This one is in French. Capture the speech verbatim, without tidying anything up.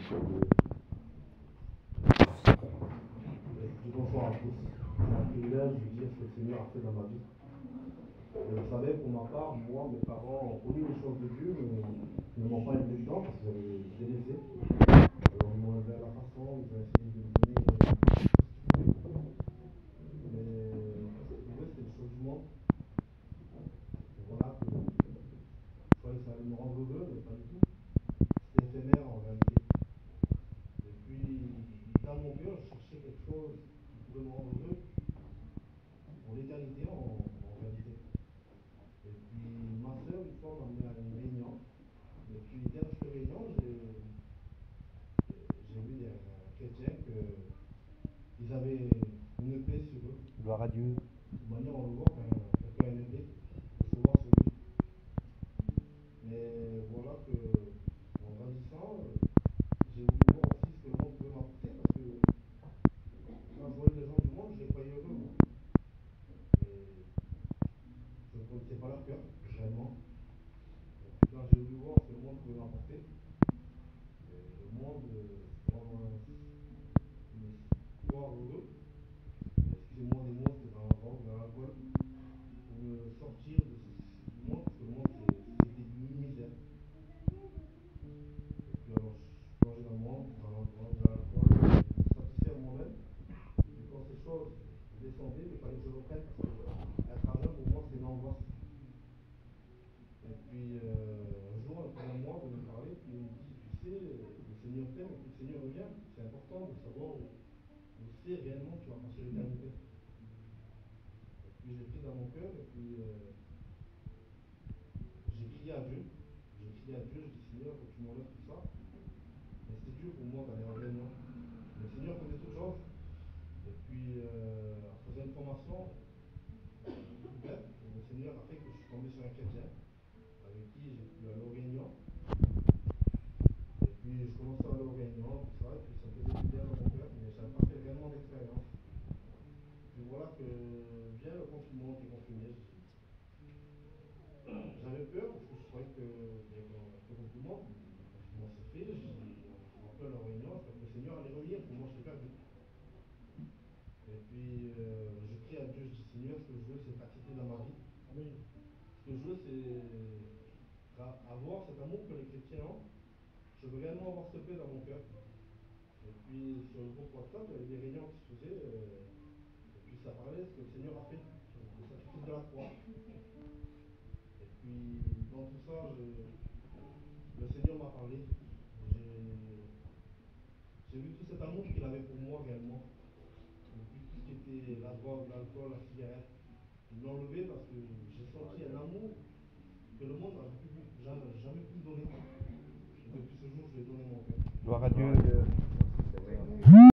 Bonsoir à tous. C'est un privilège de dire ce que le Seigneur a fait dans ma vie. Et vous savez, pour ma part, moi, mes parents ont connu les choses de Dieu, mais ils ne m'ont pas élevé dedans parce que j'avais délaissé. Alors ils m'ont élevé à la façon, ils ont essayé de me donner tout ce qu'il pouvait. Mais ce qu'ils pouvaient, c'était les choses du monde. Et voilà que je croyais que ça allait me rendre heureux, mais pas du tout. C'était éphémère en réalité. Et puis, dans mon cœur, je cherchais quelque chose qui pouvait me rendre heureux pour l'éternité en, en réalité. Et puis ma soeur, une fois, m'a amené à une réunion. Et puis derrière cette réunion, j'ai j'ai vu des chrétiens qu'ils avaient une épée sur eux. Gloire à Dieu. De manière, on le voit qu'un quelqu'un a une épée, il faut voir sur lui. Mais voilà que, en grandissant, euh, j'ai voulu voir aussi ce que le monde pouvait m'apporter parce que quand je voyais les gens du monde, je les croyais heureux, moi. Mais je ne connaissais pas leur cœur, réellement. Et puis quand j'ai voulu voir ce que le monde pouvait m'apporter, euh, le monde, euh, pour avoir un- me croire heureux, excusez-moi des mots, c'était dans la drogue, dans l'alcool, pour me sortir de ce, du monde, parce que le monde c'est- c'était une misère. Et puis alors je plongeais dans le monde, dans la drogue, dans l'alcool, pour me satisfaire moi-même. Et puis quand ces choses descendaient, il fallait que je reprenne, parce que être à jeun pour moi c'est une angoisse. Et puis euh, un jour, un frère à moi venait me parler, puis il me dit, tu sais, le Seigneur t'aime, et puis le Seigneur revient. C'est important de savoir où, où c'est réellement que tu vas passer l'éternité. Et puis j'ai pris dans mon cœur, et puis euh, j'ai crié à Dieu. J'ai crié à Dieu, je dis Seigneur, faut que tu m'enlèves tout ça. Mais c'était dur pour moi d'aller en réunion. Mais le Seigneur faisait toutes choses. Et puis, euh, en faisant une formation, euh, ouverte, le Seigneur a fait que je suis tombé sur un chrétien avec qui j'ai pu aller aux réunions. Et puis, je commençais à aller aux réunions, tout ça, et puis ça me faisait du bien dans mon cœur, mais je n'avais pas fait réellement d'expérience. Puis voilà que vient le confinement qui est confiné. J'avais peur parce que je croyais que, bien, comme, un peu comme tout le monde, le confinement s'est fait, j'ai- on rappelait à la réunion, j'espère que le Seigneur allait revenir, pour moi je l'ai perdu. Et puis euh, je crie à Dieu, je dis Seigneur, ce que je veux c'est t'accepter dans ma vie. Amen. Ce que je veux c'est avoir cet amour que les chrétiens ont. Je veux réellement avoir cette paix dans mon cœur. Et puis sur le groupe WhatsApp, il y avait des réunions qui se faisaient, euh, et puis ça parlait de ce que le Seigneur a fait, le sacrifice de la croix. Et puis dans tout ça, je, le Seigneur m'a parlé. J'ai j'ai vu tout cet amour qu'il avait pour moi réellement. Et puis tout ce qui était la drogue, l'alcool, la cigarette, il l'a enlevé parce que j'ai senti un amour que le monde n'avait pu, jamais, jamais pu me donner. Et depuis ce jour, je lui ai donné mon cœur. Gloire à Gloire Dieu. à Dieu.